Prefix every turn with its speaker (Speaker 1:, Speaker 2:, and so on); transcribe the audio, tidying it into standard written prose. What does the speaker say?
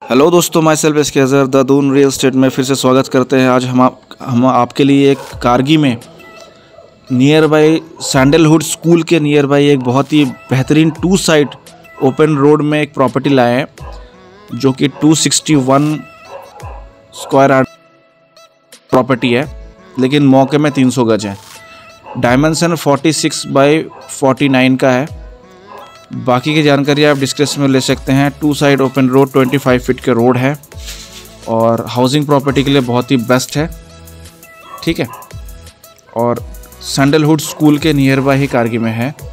Speaker 1: Hello दोस्तों, my self S के Azhar दादून real estate में फिर से स्वागत करते हैं। आज हम आपके लिए एक कारगी में नियर बाई सैंडलवुड स्कूल के नियर बाई एक बहुत ही बेहतरीन 2 साइड ओपन रोड में एक प्रॉपर्टी लाए हैं जो कि 261 स्क्वायर यार्ड प्रॉपर्टी है, लेकिन मौके में 300 गज है। डायमेंशन 46/49 का है। बाकी की जानकारी आप डिस्क्रिप्शन में ले सकते हैं। 2 साइड ओपन रोड, 25 फीट के रोड है और हाउसिंग प्रॉपर्टी के लिए बहुत ही बेस्ट है। ठीक है, और सैंडलवुड स्कूल के नियर बाई ही कारगी में है।